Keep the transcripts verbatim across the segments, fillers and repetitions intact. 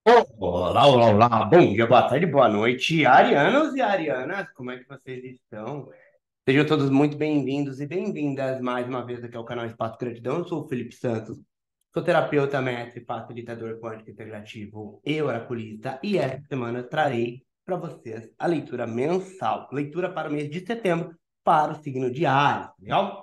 Olá, olá, olá, bom dia, boa tarde, boa noite, arianos e arianas, como é que vocês estão? Sejam todos muito bem-vindos e bem-vindas mais uma vez aqui ao canal Espaço Gratidão. Eu sou o Felipe Santos, sou terapeuta, mestre, facilitador quântico integrativo e oraculista, e esta semana trarei para vocês a leitura mensal, leitura para o mês de setembro, para o signo de Áries, legal?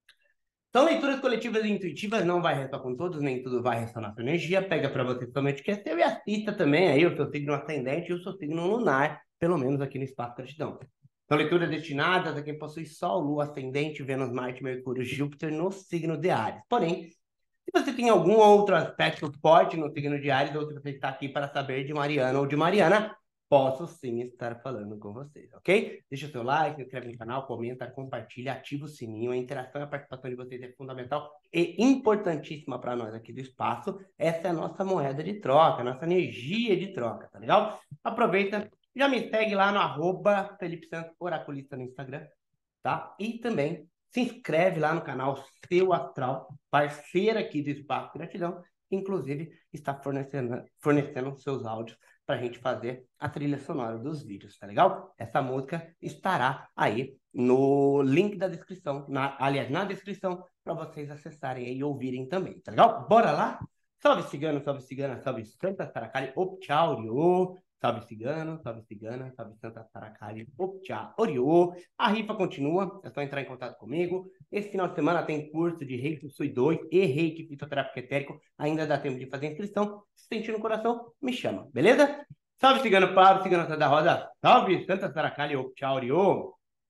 São leituras coletivas e intuitivas, não vai ressoar com todos, nem tudo vai ressoar na sua energia. Pega para você somente o que é seu e assista também aí o seu signo ascendente e o seu signo lunar, pelo menos aqui no Espaço Gratidão. São leituras destinadas a quem possui Sol, Lua, Ascendente, Vênus, Marte, Mercúrio, Júpiter no signo de Áries. Porém, se você tem algum outro aspecto forte no signo de Áries, ou se você está aqui para saber de Mariana ou de Mariana, posso sim estar falando com vocês, ok? Deixa o seu like, se inscreve no canal, comenta, compartilha, ativa o sininho. A interação e a participação de vocês é fundamental e importantíssima para nós aqui do espaço. Essa é a nossa moeda de troca, a nossa energia de troca, tá legal? Aproveita, já me segue lá no arroba Felipe Santos Oraculista no Instagram, tá? E também se inscreve lá no canal Seu Astral, parceira aqui do Espaço Gratidão, que inclusive está fornecendo, fornecendo seus áudios para a gente fazer a trilha sonora dos vídeos, tá legal? Essa música estará aí no link da descrição, na, aliás, na descrição, para vocês acessarem e ouvirem também, tá legal? Bora lá? Salve cigano, salve cigana, salve Santa Saracali, Optchauriô, salve cigano, salve cigana, salve Santa Saracali, Optchauriô. A rifa continua, é só entrar em contato comigo. Esse final de semana tem curso de Reiki Sui dois e Reiki Fitoterápico Etérico. Ainda dá tempo de fazer a inscrição. Se sentir no coração, me chama, beleza? Salve, Cigano Pablo, Cigano Santa Rosa. Salve, Santa Saracali, Tchau,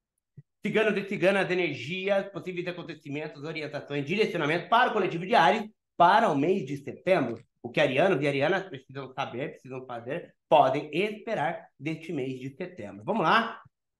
Ciganos e ciganas, energias, possíveis acontecimentos, orientações, direcionamento para o coletivo de Ares para o mês de setembro. O que arianos e arianas precisam saber, precisam fazer, podem esperar deste mês de setembro. Vamos lá?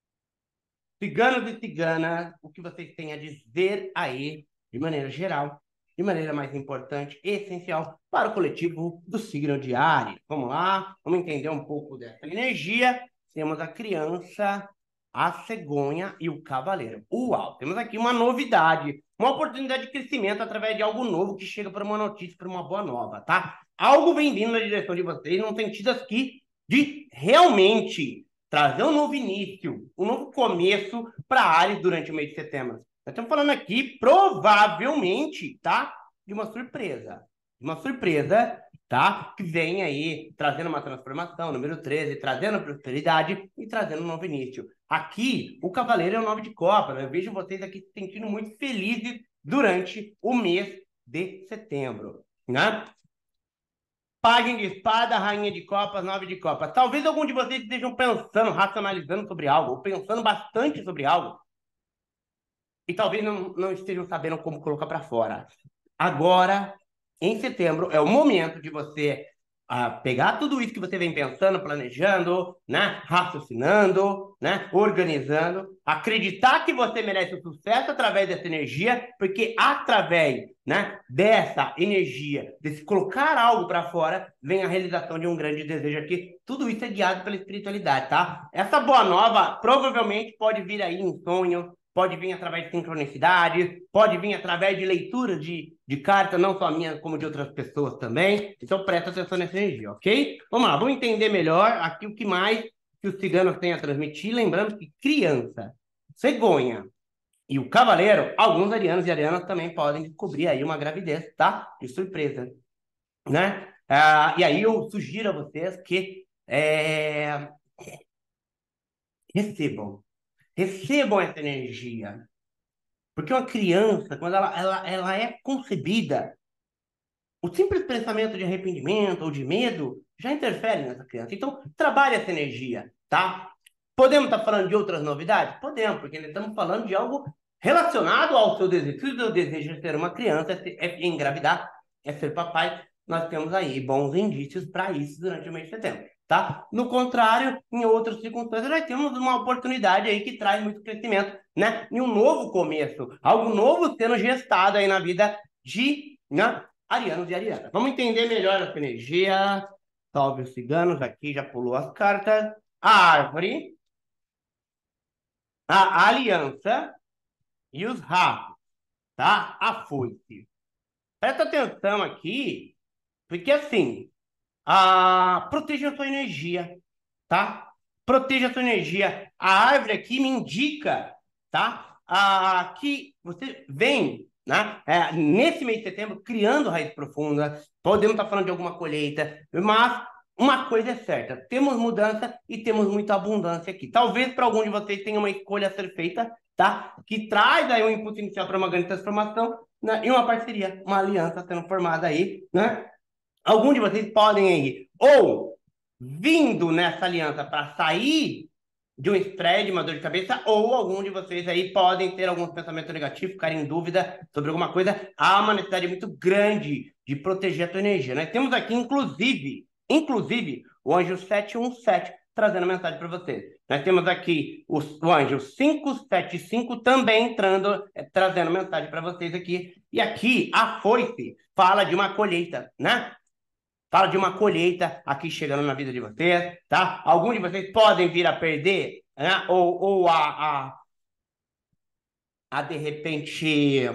Ciganos e ciganas, o que vocês têm a dizer aí, de maneira geral, de maneira mais importante e essencial para o coletivo do signo de Áries. Vamos lá, vamos entender um pouco dessa energia. Temos a criança, a cegonha e o cavaleiro. Uau, temos aqui uma novidade, uma oportunidade de crescimento através de algo novo que chega para uma notícia, para uma boa nova, tá? Algo vem vindo na direção de vocês, num sentido aqui de realmente trazer um novo início, um novo começo para a Ares durante o mês de setembro. Nós estamos falando aqui, provavelmente, tá? De uma surpresa. De uma surpresa, tá? Que vem aí trazendo uma transformação, número treze, trazendo prosperidade e trazendo um novo início. Aqui, o cavaleiro é o nove de copa. Eu vejo vocês aqui se sentindo muito felizes durante o mês de setembro, né? Pajem de espada, rainha de copas, nove de copas. Talvez algum de vocês estejam pensando, racionalizando sobre algo, ou pensando bastante sobre algo, e talvez não, não estejam sabendo como colocar para fora. Agora, em setembro, é o momento de você ah, pegar tudo isso que você vem pensando, planejando, né, raciocinando, né, organizando, acreditar que você merece o sucesso através dessa energia, porque através, né, dessa energia, desse colocar algo para fora, vem a realização de um grande desejo aqui. Tudo isso é guiado pela espiritualidade, tá? Essa boa nova provavelmente pode vir aí em sonho, pode vir através de sincronicidade, pode vir através de leitura de, de carta, não só minha, como de outras pessoas também. Então presta atenção nessa energia, ok? Vamos lá, vamos entender melhor aqui o que mais que os ciganos têm a transmitir. Lembrando que criança, cegonha e o cavaleiro, alguns arianos e arianas também podem descobrir aí uma gravidez, tá? De surpresa, né? Ah, e aí eu sugiro a vocês que é, recebam, recebam essa energia. Porque uma criança, quando ela, ela, ela é concebida, o simples pensamento de arrependimento ou de medo já interfere nessa criança. Então, trabalhe essa energia, tá? Podemos estar falando de outras novidades? Podemos, porque nós estamos falando de algo relacionado ao seu desejo. Se o seu desejo é ser uma criança, é, ser, é engravidar, é ser papai, nós temos aí bons indícios para isso durante o mês de setembro, tá? No contrário, em outras circunstâncias, nós temos uma oportunidade aí que traz muito crescimento, né? E um novo começo, algo novo sendo gestado aí na vida de, né, arianos e arianas. Vamos entender melhor essa energia. Salve os ciganos, aqui já pulou as cartas. A árvore, a aliança e os ratos, tá? A foice. Presta atenção aqui, porque assim, Ah, proteja a sua energia, tá? Proteja a sua energia. A árvore aqui me indica, tá? Ah, que você vem, né? É, nesse mês de setembro, criando raiz profunda. Podemos estar falando de alguma colheita, mas uma coisa é certa: temos mudança e temos muita abundância aqui. Talvez para algum de vocês tenha uma escolha a ser feita, tá? Que traz aí um impulso inicial para uma grande transformação, né? E uma parceria, uma aliança sendo formada aí, né? Algum de vocês podem aí, ou vindo nessa aliança para sair de um estresse, de uma dor de cabeça, ou algum de vocês aí podem ter alguns pensamentos negativos, ficar em dúvida sobre alguma coisa. Há uma necessidade muito grande de proteger a tua energia. Nós temos aqui, inclusive, inclusive, o anjo sete um sete trazendo mensagem para vocês. Nós temos aqui o, o anjo cinco sete cinco também entrando, é, trazendo mensagem para vocês aqui. E aqui, a foice fala de uma colheita, né? Fala de uma colheita aqui chegando na vida de vocês, tá? Alguns de vocês podem vir a perder, né? Ou, ou a, a, a, de repente,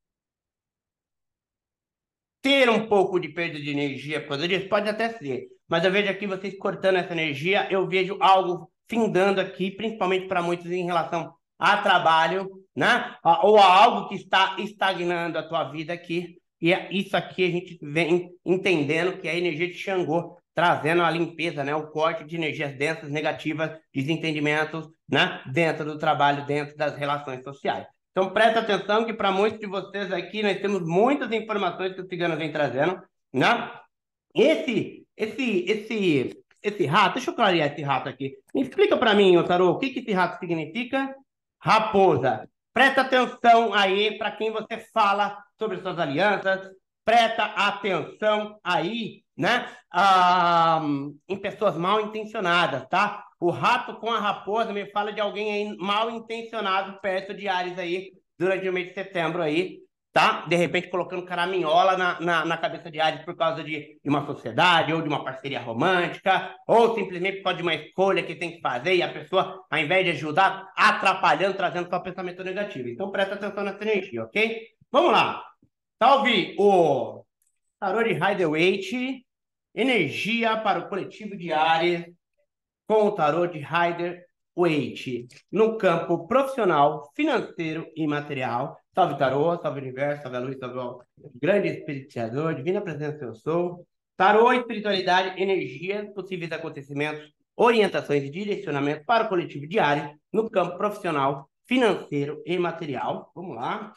ter um pouco de perda de energia por causa disso. Pode até ser. Mas eu vejo aqui vocês cortando essa energia, eu vejo algo findando aqui, principalmente para muitos em relação a trabalho, né? Ou a algo que está estagnando a tua vida aqui. E é isso aqui a gente vem entendendo que é a energia de Xangô, trazendo a limpeza, né? O corte de energias densas, negativas, desentendimentos, né? Dentro do trabalho, dentro das relações sociais. Então, presta atenção que para muitos de vocês aqui, nós temos muitas informações que o Cigano vem trazendo, né? Esse, esse, esse, esse rato, deixa eu clarear esse rato aqui. Me explica para mim, ô Tarô, o que, que esse rato significa? Raposa. Presta atenção aí para quem você fala sobre suas alianças. Presta atenção aí, né? Ah, em pessoas mal intencionadas, tá? O rato com a raposa me fala de alguém aí mal intencionado perto de Áries aí durante o mês de setembro aí, tá? De repente colocando caraminhola na, na, na cabeça de Áries por causa de, de uma sociedade ou de uma parceria romântica, ou simplesmente por causa de uma escolha que tem que fazer e a pessoa, ao invés de ajudar, atrapalhando, trazendo só pensamento negativo. Então presta atenção nessa energia, ok? Vamos lá. Salve o tarô de Rider-Waite, energia para o coletivo de Áries, com o tarô de Rider-Waite, no campo profissional, financeiro e material. Salve tarô, salve universo, salve a luz, salve o grande espiritualizador, divina presença eu sou. Tarô, espiritualidade, energia, possíveis acontecimentos, orientações e direcionamentos para o coletivo de Áries, no campo profissional, financeiro e material. Vamos lá.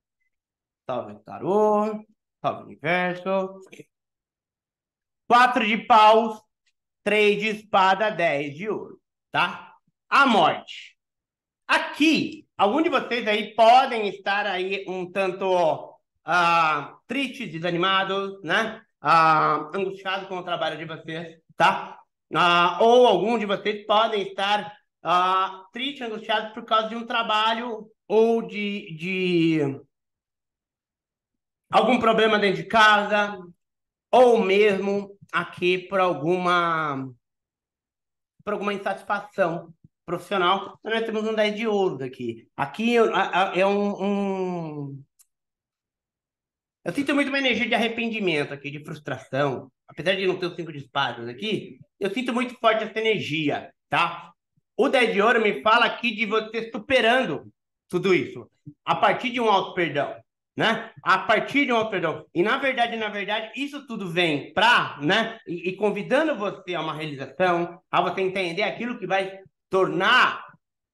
Salve tarô, salve universo. Quatro de paus, três de espada, dez de ouro, tá? A morte. Aqui, alguns de vocês aí podem estar aí um tanto uh, tristes, desanimados, né? Uh, angustiados com o trabalho de vocês, tá? Uh, ou alguns de vocês podem estar uh, tristes, angustiados por causa de um trabalho ou de, de algum problema dentro de casa, ou mesmo aqui por alguma por alguma insatisfação profissional. Nós temos um dez de ouro aqui. Aqui é um, um... Eu sinto muito uma energia de arrependimento aqui, de frustração. Apesar de não ter os cinco de espadas aqui, eu sinto muito forte essa energia, tá? O dez de ouro me fala aqui de você superando tudo isso. A partir de um auto-perdão, né? A partir de um auto-perdão. E na verdade, na verdade, isso tudo vem para, né? E, e convidando você a uma realização, a você entender aquilo que vai tornar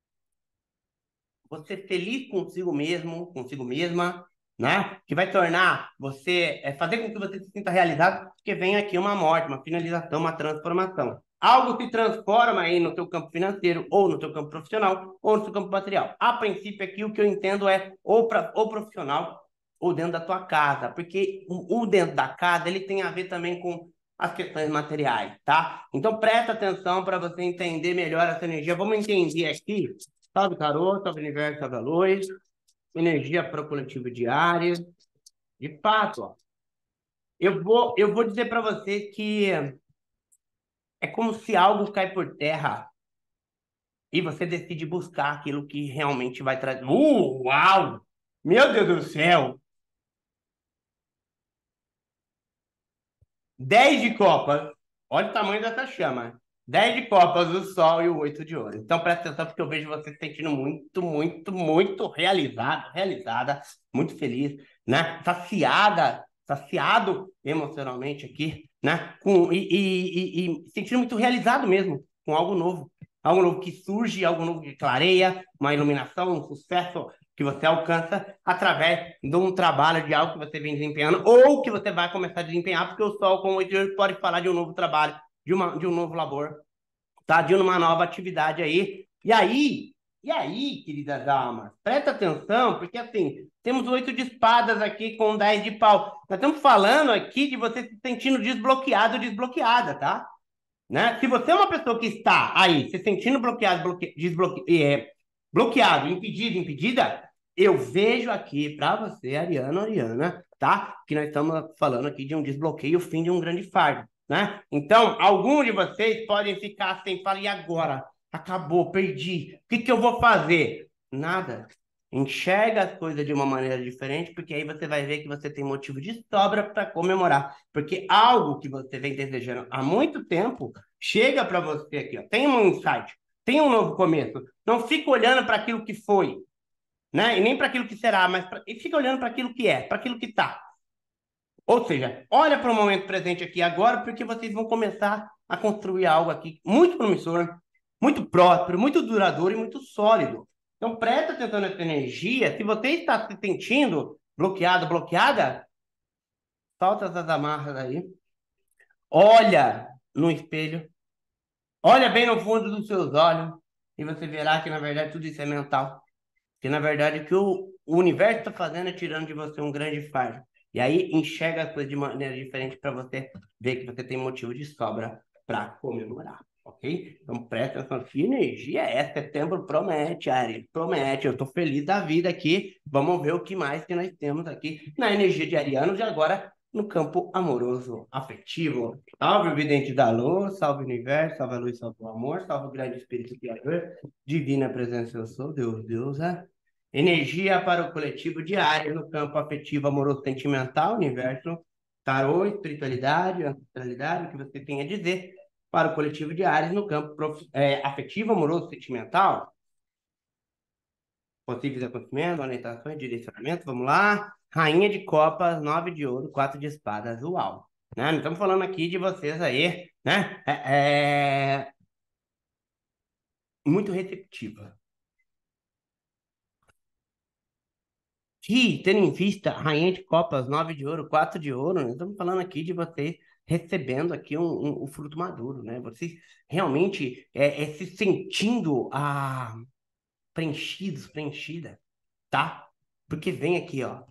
você feliz consigo mesmo, consigo mesma, né? Que vai tornar você, é, fazer com que você se sinta realizado, porque vem aqui uma morte, uma finalização, uma transformação. Algo se transforma aí no teu campo financeiro, ou no teu campo profissional, ou no teu campo material. A princípio aqui o que eu entendo é ou, pra, ou profissional, ou dentro da tua casa, porque o, o dentro da casa ele tem a ver também com as questões materiais, tá? Então presta atenção para você entender melhor essa energia. Vamos entender aqui. Salve tarô, salve universo, salve a luz. Energia para o coletivo diário. De fato, ó, eu vou, eu vou dizer para você que é como se algo cai por terra e você decide buscar aquilo que realmente vai trazer. Uh, uau! Meu Deus do céu! Dez de copas. Olha o tamanho dessa chama. Dez de copas, o sol e o oito de ouro. Então presta atenção, porque eu vejo você se sentindo muito, muito, muito realizado, realizada, muito feliz, né? Saciada, saciado emocionalmente aqui, né? Com, e, e, e, e sentindo muito realizado mesmo, com algo novo. Algo novo que surge, algo novo que clareia, uma iluminação, um sucesso que você alcança através de um trabalho, de algo que você vem desempenhando, ou que você vai começar a desempenhar, porque o sol, como eu pode falar de um novo trabalho, de, uma, de um novo labor, tá? De uma nova atividade aí. E aí, e aí, queridas damas, presta atenção, porque assim, temos oito de espadas aqui com dez de pau. Nós estamos falando aqui de você se sentindo desbloqueado, desbloqueada, tá? Né? Se você é uma pessoa que está aí se sentindo bloqueado, bloque... desbloque... é, bloqueado, impedido, impedida, eu vejo aqui para você, Ariana, Ariana, tá? Que nós estamos falando aqui de um desbloqueio, o fim de um grande fardo, né? Então, alguns de vocês podem ficar sem falar, e agora? Acabou, perdi. O que que eu vou fazer? Nada. Enxerga as coisas de uma maneira diferente, porque aí você vai ver que você tem motivo de sobra para comemorar. Porque algo que você vem desejando há muito tempo chega para você aqui, ó. Tem um insight, tem um novo começo. Não fica olhando para aquilo que foi, né? E nem para aquilo que será, mas pra... e fica olhando para aquilo que é, para aquilo que está. Ou seja, olha para o momento presente aqui agora, porque vocês vão começar a construir algo aqui muito promissor, muito próspero, muito duradouro e muito sólido. Então, presta atenção nessa energia. Se você está se sentindo bloqueado, bloqueada, solta essas amarras aí. Olha no espelho. Olha bem no fundo dos seus olhos. E você verá que, na verdade, tudo isso é mental. Que, na verdade, o que o, o universo está fazendo é tirando de você um grande fardo. E aí, enxerga as coisas de maneira diferente para você ver que você tem motivo de sobra para comemorar. Ok? Então, presta atenção. Que energia é essa? Setembro promete, Ari. Promete. Eu estou feliz da vida aqui. Vamos ver o que mais que nós temos aqui na energia de Arianos e agora no campo amoroso, afetivo. Salve o vidente da luz, salve o universo, salve a luz, salve o amor, salve o grande espírito criador, divina presença eu sou, Deus, Deus é. Energia para o coletivo diário no campo afetivo, amoroso, sentimental, universo, tarô, espiritualidade, ancestralidade, o que você tem a dizer para o coletivo diário no campo prof... é, afetivo, amoroso, sentimental, possíveis acontecimentos, orientações, direcionamento, vamos lá. Rainha de copas, nove de ouro, quatro de espadas, uau. Né? Não estamos falando aqui de vocês aí, né? É, é... Muito receptiva. Que, tendo em vista, Rainha de Copas, nove de ouro, quatro de ouro, nós estamos falando aqui de você recebendo aqui um, um, um fruto maduro, né? Você realmente é, é se sentindo ah, preenchidos, preenchida, tá? Porque vem aqui, ó.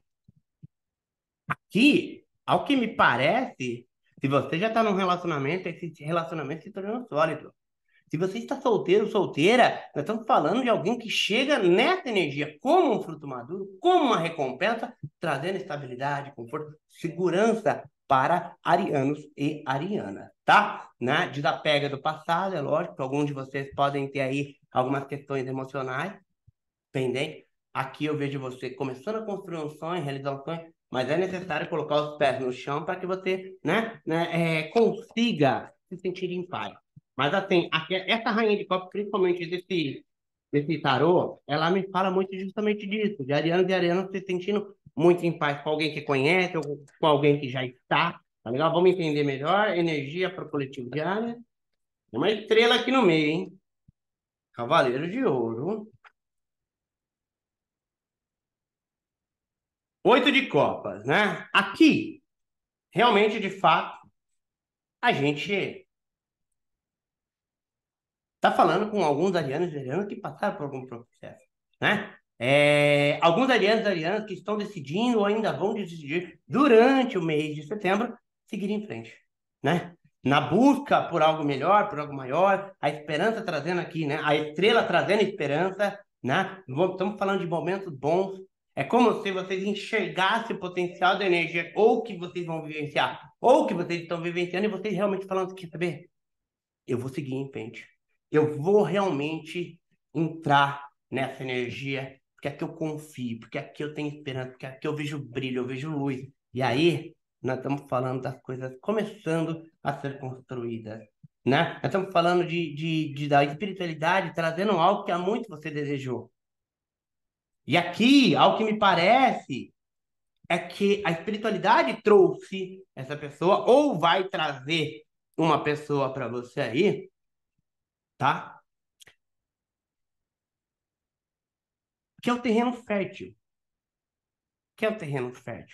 Aqui, ao que me parece, se você já está num relacionamento, esse relacionamento se tornando sólido. Se você está solteiro, solteira, nós estamos falando de alguém que chega nessa energia como um fruto maduro, como uma recompensa, trazendo estabilidade, conforto, segurança para arianos e arianas, tá? Né? Desapega do passado, é lógico, que alguns de vocês podem ter aí algumas questões emocionais pendentes. Aqui eu vejo você começando a construir um sonho, realizar um sonho, mas é necessário colocar os pés no chão para que você, né, né, é, consiga se sentir em paz. Mas assim, aqui, essa rainha de copas, principalmente desse, desse tarô, ela me fala muito justamente disso, de arianos e arianas se sentindo muito em paz com alguém que conhece, ou com alguém que já está, tá legal? Vamos entender melhor, energia para o coletivo de Ares. Tem uma estrela aqui no meio, hein? Cavaleiro de Ouro. Oito de copas, né? Aqui, realmente, de fato, a gente está falando com alguns arianos e arianas que passaram por algum processo, né? É, alguns arianos e arianas que estão decidindo ou ainda vão decidir durante o mês de setembro seguir em frente, né? Na busca por algo melhor, por algo maior, a esperança trazendo aqui, né? A estrela trazendo esperança, né? Estamos falando de momentos bons. É como se vocês enxergassem o potencial da energia ou que vocês vão vivenciar, ou que vocês estão vivenciando e vocês realmente falando, quer saber? Eu vou seguir em frente. Eu vou realmente entrar nessa energia, porque aqui eu confio, porque aqui eu tenho esperança, porque aqui eu vejo brilho, eu vejo luz. E aí, nós estamos falando das coisas começando a ser construídas, né? Nós estamos falando de, de, de da espiritualidade trazendo algo que há muito você desejou. E aqui, ao que me parece, é que a espiritualidade trouxe essa pessoa ou vai trazer uma pessoa para você aí, tá? Que é o terreno fértil. Que é o terreno fértil.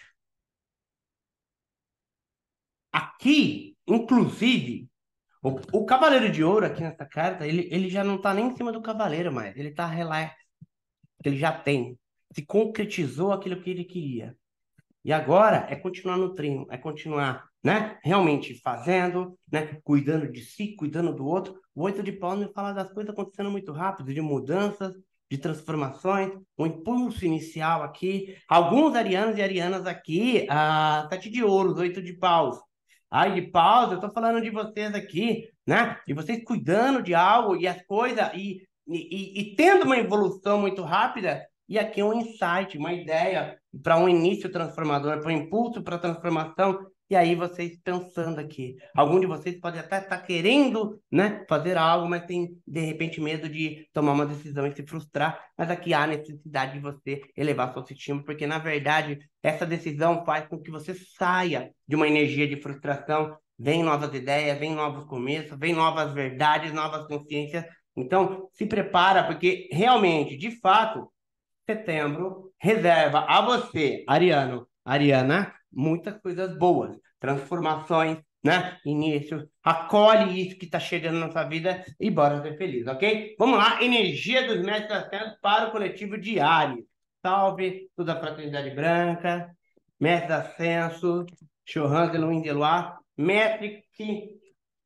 Aqui, inclusive, o, o Cavaleiro de Ouro aqui nessa carta, ele, ele já não tá nem em cima do Cavaleiro mais. Ele tá relax. Ele já tem. Se concretizou aquilo que ele queria. E agora é continuar nutrindo, é continuar, né? Realmente fazendo, né? Cuidando de si, cuidando do outro. O oito de paus me fala das coisas acontecendo muito rápido, de mudanças, de transformações, um impulso inicial aqui. Alguns arianos e arianas aqui, a sete de ouros, oito de paus. Ai, de paus, eu tô falando de vocês aqui, né? De vocês cuidando de algo e as coisas, e, e, e, e tendo uma evolução muito rápida. E aqui é um insight, uma ideia para um início transformador, para um impulso para transformação. E aí vocês pensando aqui, algum de vocês pode até estar querendo, né, fazer algo, mas tem de repente medo de tomar uma decisão e se frustrar. Mas aqui há necessidade de você elevar sua autoestima, porque na verdade essa decisão faz com que você saia de uma energia de frustração. Vem novas ideias, vem novos começos, vem novas verdades, novas consciências. Então, se prepara, porque realmente, de fato, setembro reserva a você, Ariano, Ariana, muitas coisas boas, transformações, né? Início, acolhe isso que está chegando na sua vida e bora ser feliz, ok? Vamos lá, energia dos mestres ascensos para o coletivo diário. Salve toda a fraternidade branca, mestre ascenso, Chorran de Luim de Loire, mestre que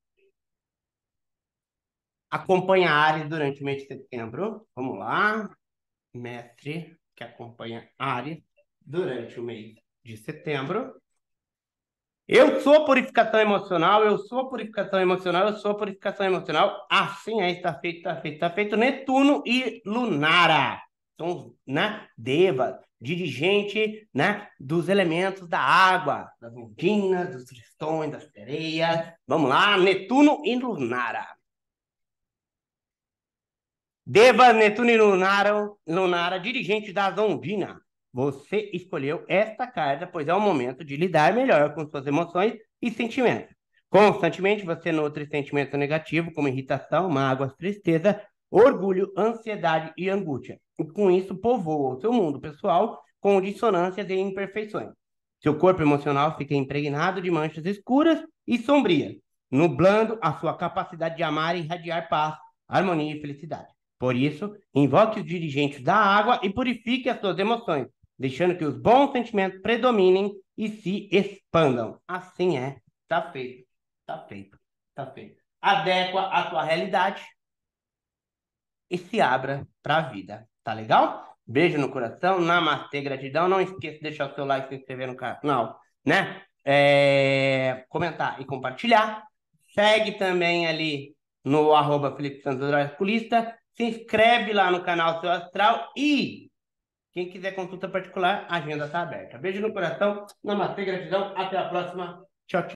acompanha Ares durante o mês de setembro. Vamos lá. Mestre que acompanha Ares durante o mês de setembro. Eu sou purificação emocional, eu sou purificação emocional, eu sou purificação emocional. Assim é, está feito, está feito, está feito. Netuno e Lunara são, né, devas, dirigente, né, dos elementos da água, das ondinas, dos tritões, das sereias. Vamos lá, Netuno e Lunara. Devas, Netuno e Lunara, Lunara, dirigente da Zondina. Você escolheu esta carta, pois é o momento de lidar melhor com suas emoções e sentimentos. Constantemente você nutre sentimentos negativos, como irritação, mágoas, tristeza, orgulho, ansiedade e angústia. E com isso povoa o seu mundo pessoal com dissonâncias e imperfeições. Seu corpo emocional fica impregnado de manchas escuras e sombrias, nublando a sua capacidade de amar e irradiar paz, harmonia e felicidade. Por isso, invoque os dirigentes da água e purifique as suas emoções, deixando que os bons sentimentos predominem e se expandam. Assim é. Tá feito. Tá feito. Tá feito. Adequa a tua realidade e se abra para a vida. Tá legal? Beijo no coração. Namastê, gratidão. Não esqueça de deixar o seu like, se inscrever no canal, né? É... Comentar e compartilhar. Segue também ali no arroba Felipe Santos Oculista. Se inscreve lá no canal Seu Astral e quem quiser consulta particular, a agenda está aberta. Beijo no coração, namastê, gratidão, até a próxima. Tchau, tchau.